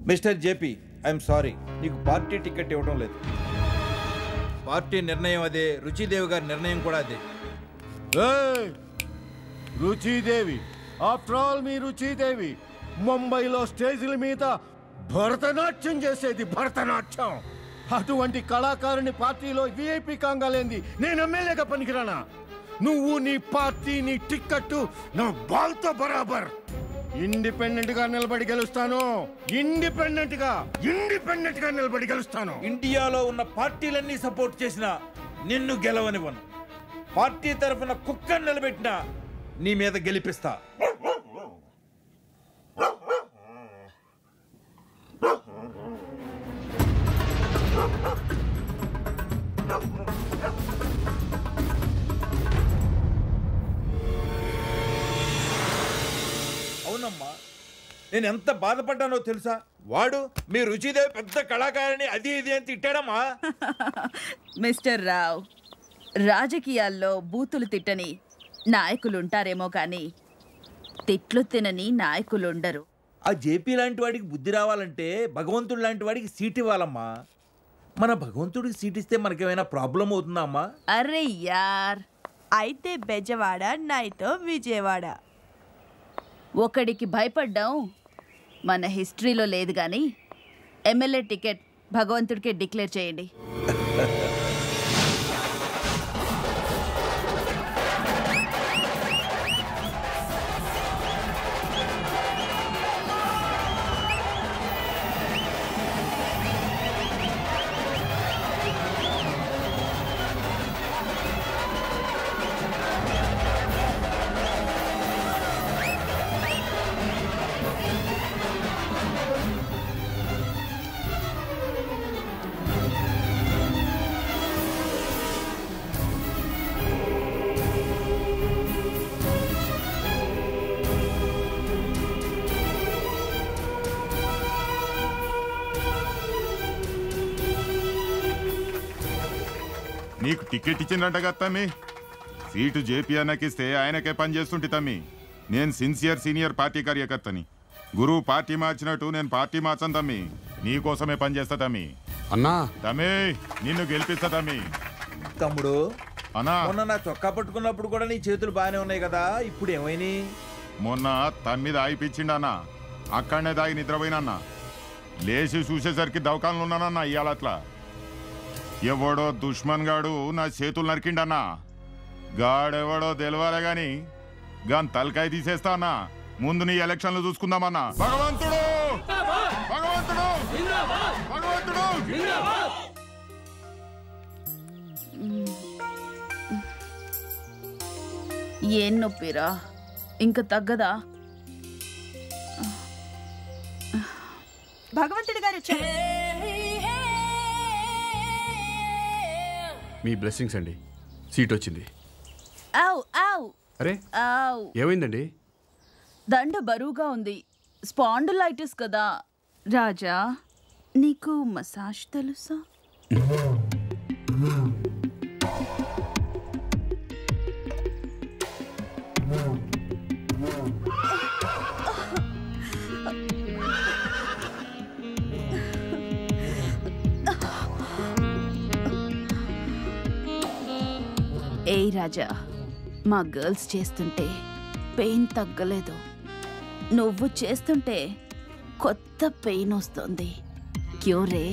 Mister JP, I'm sorry, నీకు party ticket ఇవ్వడం లేదు. పార్టీ నిర్ణయం అదే, రుచిదేవి గారి నిర్ణయం కూడా అదే. రుచిదేవి, ఆఫ్టర్ ఆల్ మీ రుచిదేవి ముంబైలో స్టేజీల మీద భరతనాట్యం చేసేది. భరతనాట్యం అటువంటి కళాకారుని పార్టీలో విఐపి కాంగాలేంది నేను ఎమ్మెల్యేగా పనికిరానా? నువ్వు నీ పార్టీ నీ టిక్కెట్టు నా బాల్తో బరాబర్. ఇండిపెండెంట్ గా నిలబడి గెలుస్తాను. ఇండిపెండెంట్ గా నిలబడి గెలుస్తాను. ఇండియాలో ఉన్న పార్టీలన్నీ సపోర్ట్ చేసినా నిన్ను గెలవనివ్వను. పార్టీ తరఫున కుక్కను నిలబెట్టినా నీ మీద గెలిపిస్తా. అవునమ్మా, నేను ఎంత బాధపడ్డానో తెలుసా? వాడు మీ రుచిదేవి పెద్ద కళాకారిణి అది ఇది అని తిట్టాడమ్మా. మిస్టర్ రావ్, రాజకీయాల్లో బూతులు తిట్టని నాయకులుంటారేమో కానీ తిట్లు తినని నాయకులుండరు. ఆ జేపీ లాంటి వాడికి బుద్ధి రావాలంటే భగవంతుడు లాంటి వాడికి సీట్ ఇవ్వాలమ్మా. మన భగవంతుడికి సీట్ ఇస్తే మనకేమైనా ప్రాబ్లం అవుతుందా అమ్మా? అరే యార్, అయితే బెజవాడ నైతో విజయవాడ. ఒకడికి భయపడ్డాం మన హిస్టరీలో లేదు కానీ ఎమ్మెల్యే టికెట్ భగవంతుడికి డిక్లేర్ చేయండి. నీకు టికెట్ ఇచ్చిందంట కదా తమ్మి. సీటు జేపీ అన్నకిస్తే ఆయనకే పనిచేస్తుంటే తమ్మి. నేను సిన్సియర్ సీనియర్ పార్టీ కార్యకర్తని. గురువు పార్టీ మార్చినట్టు నేను పార్టీ మార్చను తమ్మి. నీకోసమే పనిచేస్తా తమ్మి. అన్నా తమ్మి, నిన్ను గెలిపిస్తా తమ్మి. తమ్ముడు, అన్నా మొన్న నా చొక్కా పట్టుకున్నప్పుడు కూడా నీ చేతులు బాగానే ఉన్నాయి కదా, ఇప్పుడు ఏమైనాయి? మొన్న తమ్మి దాగిపించిండన్నా. అక్కడనే దాగి నిద్రపోయినన్నా. లేచి చూసేసరికి దవకాలను ఉన్నానన్నా. ఇవాళ అట్లా ఎవడో దుష్మన్ గాడు నా చేతులు నరికిండన్నా. గాడెవడో తెలవాలే గాని గాని తలకాయ తీసేస్తా అన్నా. ముందు నీ ఎలక్షన్లు చూసుకుందామన్నా. భగవంతుడు భగవంతుడు భగవంతుడు. ఏం నొప్పిరా, ఇంకా తగ్గదా? భగవంతుడి గారు వచ్చారు. మీ బ్లెస్సింగ్స్ అండి, సీట్ వచ్చింది. ఆవ్ ఆవ్ అరే ఆవ్, ఏమైందండి? దండ బరువుగా ఉంది, స్పాండిలైటిస్ కదా. రాజా, నీకు మసాజ్ తెలుసా? ఏయ్ రాజా, మా గర్ల్స్ చేస్తుంటే పెయిన్ తగ్గలేదు, నువ్వు చేస్తుంటే కొత్త పెయిన్ వస్తుంది. క్యూరే?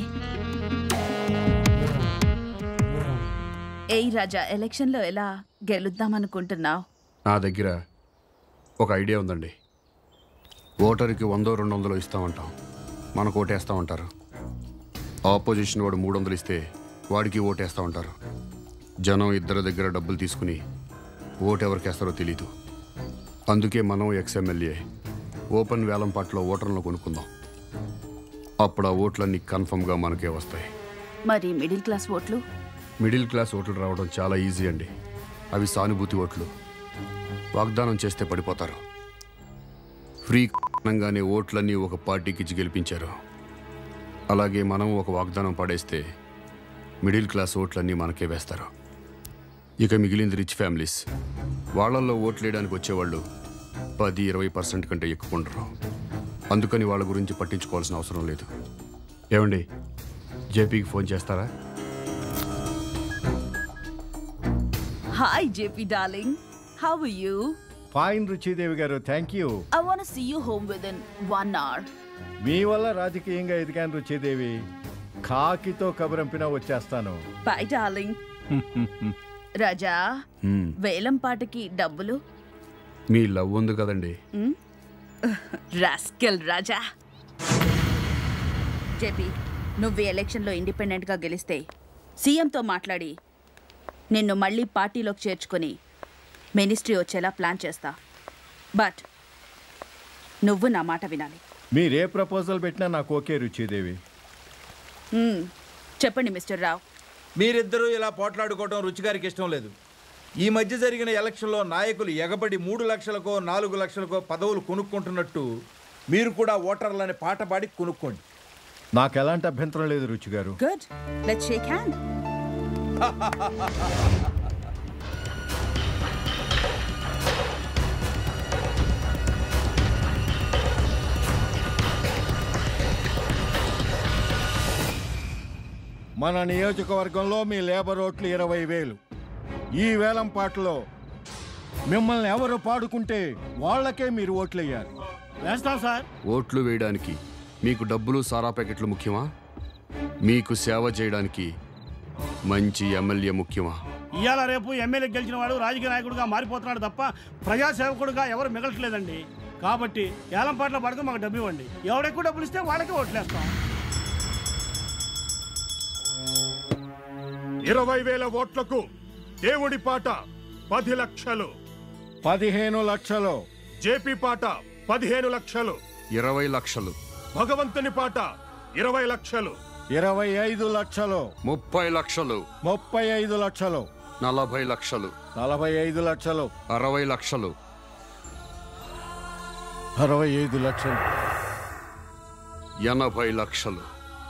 ఏయ్ రాజా, ఎలక్షన్లో ఎలా గెలుద్దామనుకుంటున్నావు? నా దగ్గర ఒక ఐడియా ఉందండి. ఓటర్కి 100-200 ఇస్తామంటాం, మనకు ఓటేస్తామంటారు. ఆపోజిషన్ వాడు 300 ఇస్తే వాడికి ఓటేస్తా ఉంటారు. జనం ఇద్దరి దగ్గర డబ్బులు తీసుకుని ఓటు ఎవరికేస్తారో తెలీదు. అందుకే మనం ఎక్స్ఎమ్మెల్యే ఓపెన్ వేలంపాట్లో ఓటర్లను కొనుక్కుందాం. అప్పుడు ఆ ఓట్లన్నీ కన్ఫర్మ్గా మనకే వస్తాయి. మరి మిడిల్ క్లాస్ ఓట్లు? మిడిల్ క్లాస్ ఓట్లు రావడం చాలా ఈజీ అండి. అవి సానుభూతి ఓట్లు. వాగ్దానం చేస్తే పడిపోతారు. ఫ్రీ అనగానే ఓట్లన్నీ ఒక పార్టీకి ఇచ్చి గెలిపించారు. అలాగే మనం ఒక వాగ్దానం పడేస్తే మిడిల్ క్లాస్ ఓట్లన్నీ మనకే వేస్తారు. ఇక మిగిలింది రిచ్ ఫ్యామిలీస్. వాళ్ళల్లో ఓట్లు వేయడానికి వచ్చేవాళ్ళు 10-20% కంటే ఎక్కువ ఉండరు. అందుకని వాళ్ళ గురించి పట్టించుకోవాల్సిన అవసరం లేదు. ఏమండి, జేపీకి ఫోన్ చేస్తారా? Hi JP darling, how are you? Fine Ruchidevi garu, thank you. I want to see you home with in 1 hour. మీ వల్ల రాజకీయంగా ఎదిగాను రుచిదేవి. కాకితో కబురంపినా వచ్చేస్తాను. By darling. రాజా, వేలం పాటకి డబ్బులు? మీ లవ్ ఉంది కదండి. రాస్కెల్ రాజా. జేపీ, నువ్వు ఎలక్షన్లో ఇండిపెండెంట్గా గెలిస్తే సీఎంతో మాట్లాడి నిన్ను మళ్ళీ పార్టీలోకి చేర్చుకొని మినిస్ట్రీ వచ్చేలా ప్లాన్ చేస్తా. బట్ నువ్వు నా మాట వినాలి. మీరే ప్రపోజల్ పెట్టినా నాకు ఓకే రుచిదేవి. చెప్పండి మిస్టర్ రావ్. మీరిద్దరూ ఇలా పోట్లాడుకోవడం రుచిగారికి ఇష్టం లేదు. ఈ మధ్య జరిగిన ఎలక్షన్లో నాయకులు ఎగబడి 3 లక్షలకో 4 లక్షలకో పదవులు కొనుక్కుంటున్నట్టు మీరు కూడా ఓటర్లని పాట పాడి కొనుక్కోండి. నాకు ఎలాంటి అభ్యంతరం లేదు Ruchi garu. Good, let's shake hand. మన నియోజకవర్గంలో మీ లేబర్ ఓట్లు 20,000. ఈ వేలం పాటలో మిమ్మల్ని ఎవరు పాడుకుంటే వాళ్ళకే మీరు ఓట్లు వేయాలి. వేస్తాం సార్. ఓట్లు వేయడానికి మీకు డబ్బులు సారా ప్యాకెట్లు ముఖ్యమా? మీకు సేవ చేయడానికి మంచి ఎమ్మెల్యే ముఖ్యమా? ఇవాళ రేపు ఎమ్మెల్యే గెలిచిన వాడు రాజకీయ నాయకుడిగా మారిపోతున్నాడు తప్ప ప్రజాసేవకుడుగా ఎవరు మిగలట్లేదండి. కాబట్టి ఏలం పాటలో పడుతూ మాకు డబ్బు ఇవ్వండి. ఎవడెక్కువ డబ్బులు ఇస్తే వాళ్ళకే ఓట్లేస్తాం. 20,000 ఓట్లకు దేవుడి పాట 10 లక్షలు. 15 లక్షలు. జేపీ పాట 15 లక్షలు. 20 లక్షలు. భగవంతుని పాట 20 లక్షలు. 25 లక్షలు. 30 లక్షలు. 35 లక్షలు. 40 లక్షలు. 45 లక్షలు. 60 లక్షలు. 65 లక్షలు. 80 లక్షలు.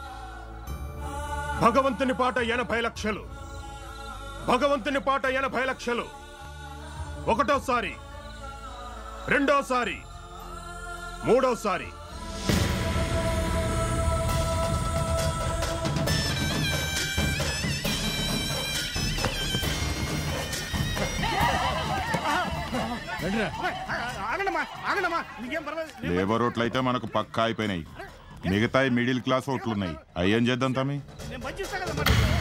భగవంతుని పాట 80 లక్షలు. భగవంతుని పాట 80 లక్షలు. ఒకటోసారి, రెండోసారి, మూడోసారి. లేబర్ ఓట్లు అయితే మనకు పక్కా అయిపోయినాయి. మిగతా మిడిల్ క్లాస్ ఓట్లున్నాయి. అయ్యేం చేద్దాం తమ్మి? నేను మంచి ఇస్తా కదా మరి.